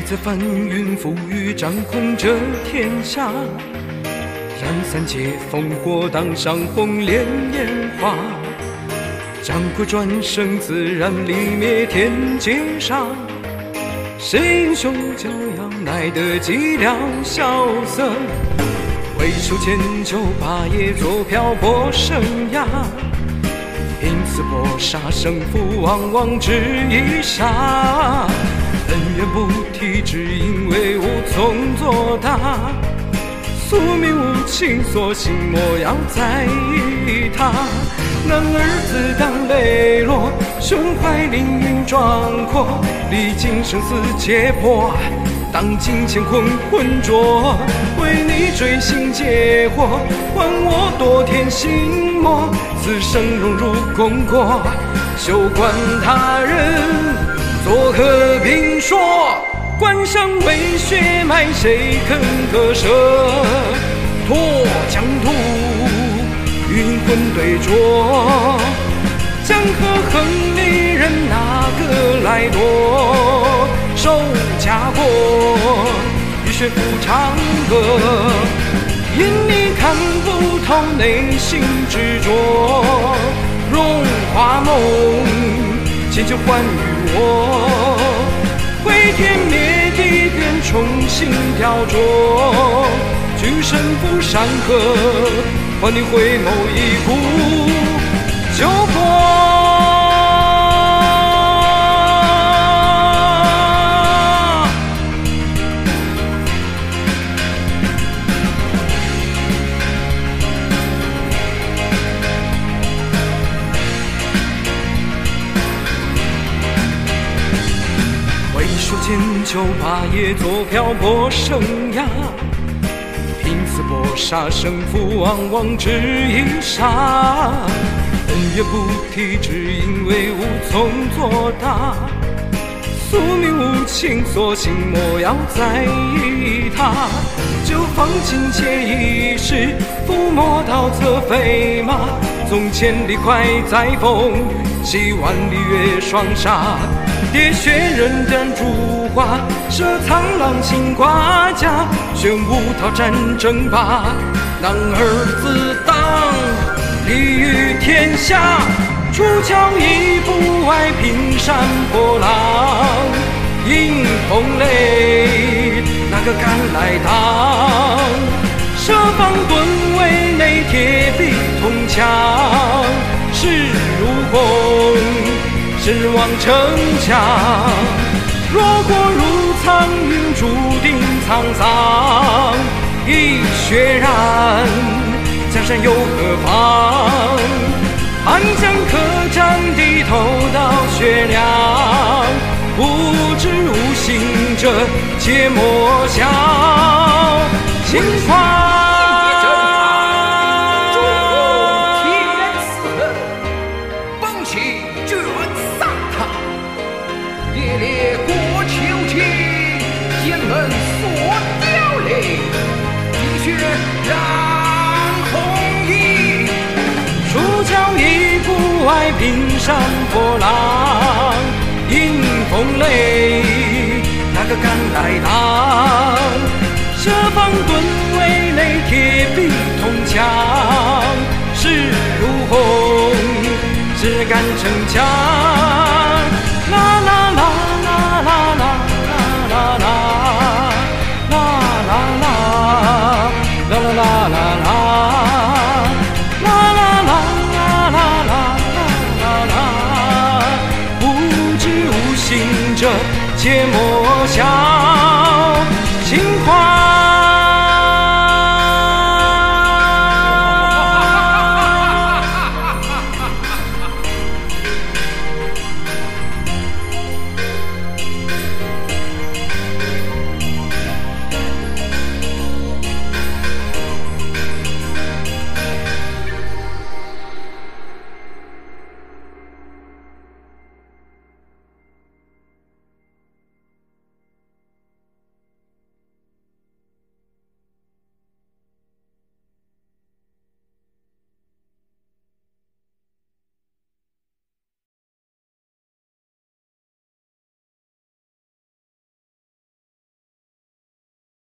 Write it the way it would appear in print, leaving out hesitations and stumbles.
则翻云覆雨，掌控着天下。燃三界烽火，当上红莲烟花。掌柜转身，自然力灭天劫杀。谁英雄骄阳，奈得寂寥萧瑟？回首千秋，霸业作漂泊生涯。因此搏杀胜负，往往只一刹。恩怨不提，只因为无从作答。宿命无情，索性莫要在意它。男儿自当磊落，胸怀凌云壮阔。历经生死劫波，当今乾坤浑浊。为你追星解惑，还我多天心魔。此生荣辱功过，休管他人作何评说。关上为血脉，谁肯割舍？拓疆土，云魂对酌。江河横里人，哪个来夺？守家国，浴血抚长河。因你看不透内心执着，荣华梦，千秋还于我。毁天灭地，便重新雕琢。举身赴山河，还你回眸一壶酒魄。千秋霸业，作漂泊生涯。拼死搏杀胜负，往往只一刹。恩怨不提，只因为无从作答。宿命无情，索性莫要在意它。就放尽且一时，抚摸到侧飞马。纵千里快再逢，系万里越双杀。喋血人斩烛花，射苍狼心挂甲。玄武韬战争霸，男儿自当立于天下。出鞘一步外，平山破浪。迎风雷，哪个敢来挡？设防盾围内，铁壁铜墙。势如虹，身亡城墙。若过如苍云，注定沧桑。已血染，江山又何妨？寒江客栈，低头到血凉。不知无心者，皆莫笑。轻狂。平山破浪，迎风雷，哪个敢来挡？设防盾围内，铁壁铜墙。势如虹，只敢逞强。啦啦啦啦啦啦啦啦啦啦啦啦啦啦啦。切莫